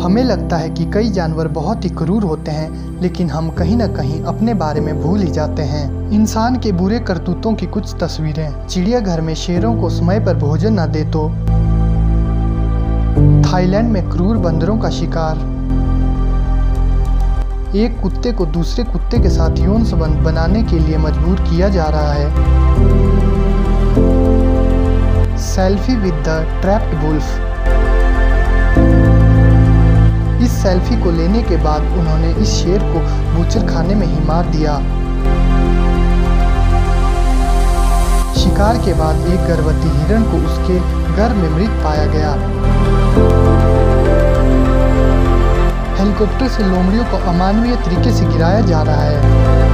हमें लगता है कि कई जानवर बहुत ही क्रूर होते हैं, लेकिन हम कहीं न कहीं अपने बारे में भूल ही जाते हैं। इंसान के बुरे करतूतों की कुछ तस्वीरें। चिड़ियाघर में शेरों को समय पर भोजन न दे तो। थाईलैंड में क्रूर बंदरों का शिकार। एक कुत्ते को दूसरे कुत्ते के साथ यौन संबंध बनाने के लिए मजबूर किया जा रहा है। Selfie with the trapped wolf. इस सेल्फी को लेने के बाद उन्होंने इस शेर को बूचर खाने में ही मार दिया। शिकार के बाद एक गर्भवती हिरण को उसके घर में मृत पाया गया। हेलीकॉप्टर से लोमड़ियों को अमानवीय तरीके से गिराया जा रहा है।